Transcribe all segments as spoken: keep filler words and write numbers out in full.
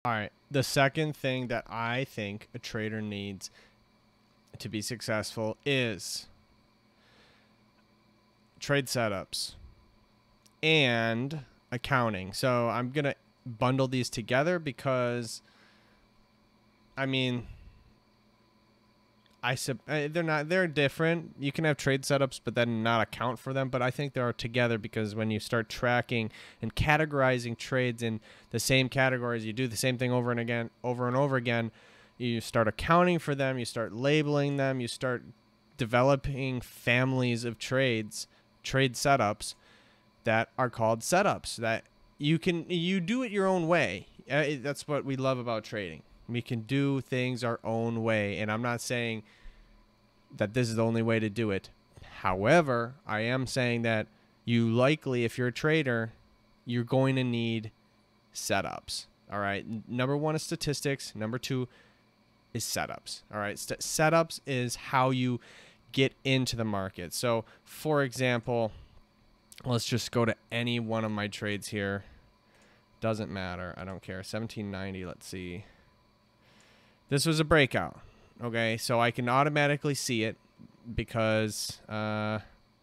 All right. The second thing that I think a trader needs to be successful is trade setups and accounting. So I'm going to bundle these together because, I mean, I sub they're not they're different. You can have trade setups, but then not account for them. But I think they are together because when you start tracking and categorizing trades in the same categories, you do the same thing over and again, over and over again. You start accounting for them. You start labeling them. You start developing families of trades, trade setups that are called setups that you can you do it your own way. Uh, that's what we love about trading. We can do things our own way, and I'm not saying that this is the only way to do it. However, I am saying that you likely, if you're a trader, you're going to need setups. All right. Number one is statistics. Number two is setups. All right. St- setups is how you get into the market. So, for example, let's just go to any one of my trades here. Doesn't matter. I don't care. seventeen ninety. Let's see. This was a breakout, okay? So I can automatically see it because uh,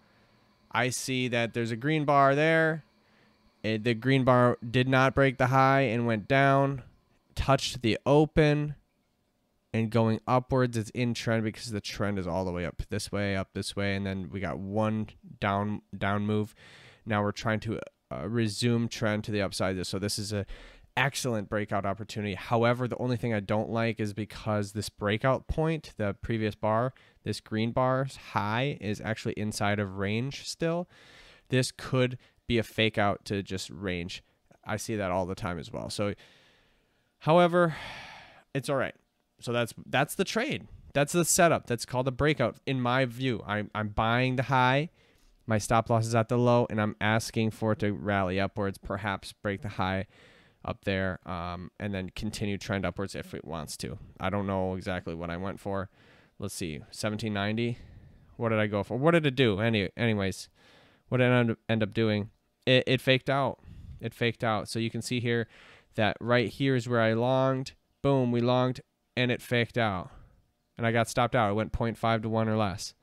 I see that there's a green bar there. It, the green bar did not break the high and went down, touched the open, and going upwards. It's in trend because the trend is all the way up this way, up this way, and then we got one down down move. Now we're trying to uh, resume trend to the upside. So this is a excellent breakout opportunity. However, the only thing I don't like is because this breakout point, the previous bar, this green bar's high is actually inside of range still. This could be a fake out to just range. I see that all the time as well. So, however, it's all right. So that's that's the trade. That's the setup. That's called a breakout in my view. I'm, I'm buying the high. My stop loss is at the low, and I'm asking for it to rally upwards, perhaps break the high up there, um, and then continue trend upwards if it wants to. I don't know exactly what I went for. Let's see, seventeen ninety. What did I go for? What did it do? Any, anyways, what did it end up, end up doing? It, it faked out. It faked out. So you can see here that right here is where I longed. Boom, we longed, and it faked out. And I got stopped out. It went zero point five to one or less.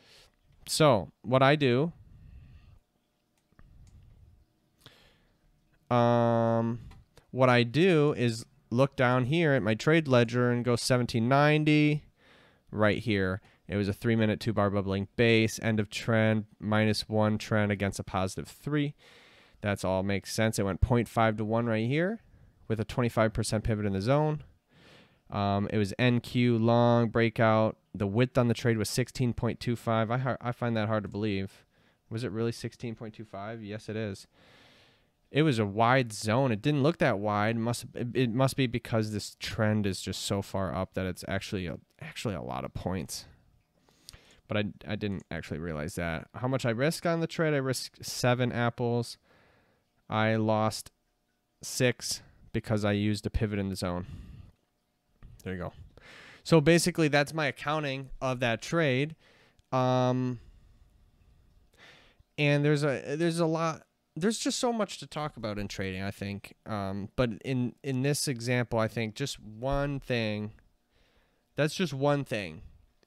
So what I do, um, what I do is look down here at my trade ledger and go seventeen ninety right here. It was a three minute two bar bubbling base, end of trend, minus one trend against a positive three. That's all makes sense. It went zero point five to one right here with a twenty-five percent pivot in the zone. Um, it was N Q long breakout. The width on the trade was sixteen point two five. I, I find that hard to believe. Was it really sixteen point two five? Yes, it is. It was a wide zone. It didn't look that wide. It must it, it must be because this trend is just so far up that it's actually a, actually a lot of points. But I, I didn't actually realize that. How much I risked on the trade? I risked seven apples. I lost six because I used a pivot in the zone. There you go. So basically, that's my accounting of that trade. Um, and there's a there's a lot. There's just so much to talk about in trading, I think. Um, but in in this example, I think just one thing. That's just one thing.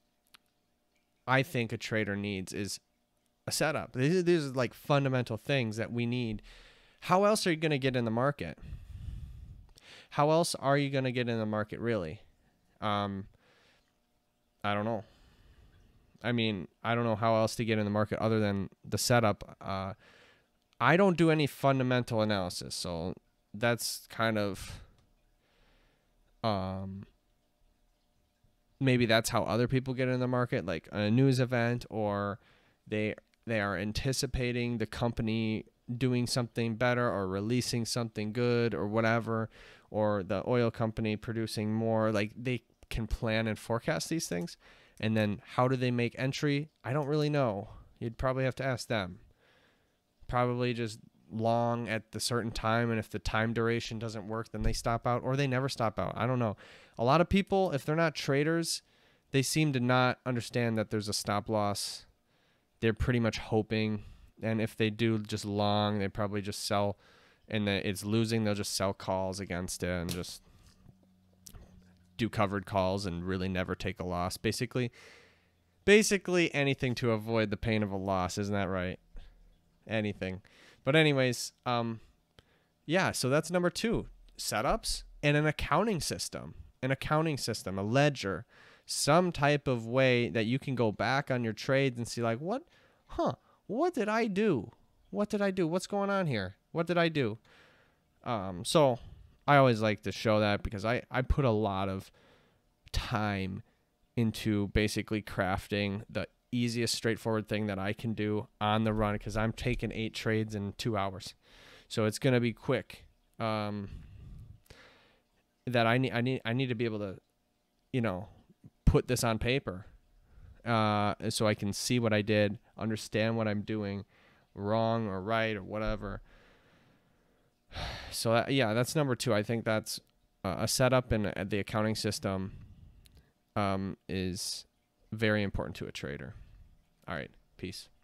I think a trader needs is a setup. These, these are like fundamental things that we need. How else are you going to get in the market? How else are you going to get in the market, really? Um, I don't know. I mean, I don't know how else to get in the market other than the setup. Uh, I don't do any fundamental analysis, so that's kind of um, maybe that's how other people get in the market, like a news event, or they they are anticipating the company doing something better or releasing something good or whatever, or the oil company producing more. Like they can plan and forecast these things. And then how do they make entry? I don't really know. You'd probably have to ask them. Probably just long at the certain time, and if the time duration doesn't work, then they stop out, or they never stop out. I don't know. A lot of people, if they're not traders, they seem to not understand that there's a stop loss. They're pretty much hoping, and if they do just long, they probably just sell, and it's losing, they'll just sell calls against it and just do covered calls and really never take a loss. Basically, basically anything to avoid the pain of a loss. Isn't that right? Anything. But anyways, um, yeah, so that's number two, setups and an accounting system, an accounting system, a ledger, some type of way that you can go back on your trades and see like, what, huh, what did I do? What did I do? What's going on here? What did I do? Um, so I always like to show that because I, I put a lot of time into basically crafting the easiest straightforward thing that I can do on the run, because I'm taking eight trades in two hours. So it's going to be quick. Um, that I need, I need, I need to be able to, you know, put this on paper, uh, so I can see what I did, understand what I'm doing wrong or right or whatever. So that, yeah, that's number two. I think that's uh, a setup and uh, the accounting system um, is very important to a trader. All right. Peace.